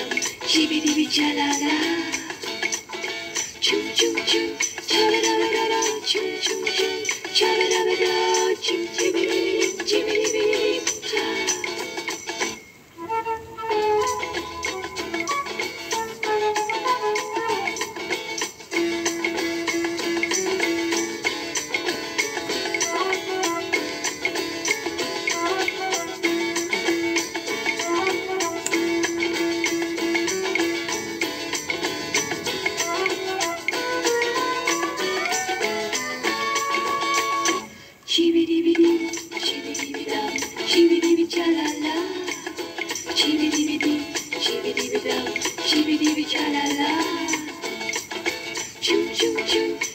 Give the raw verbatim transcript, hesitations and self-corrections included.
Tjibidibidip, Tjibidibidip, cha-la-la. Choo choo choo, cha-la-la-la-la, choo choo choo, cha-la-la-la-la, choo choo-bidip, choo-bidip, cha. Tjibidibidip, tjibidibidap, tjibidibidip, cha-la-la. Tjibidibidip, tjibidibidap, tjibidibidip, cha-la-la. Choo choo choo.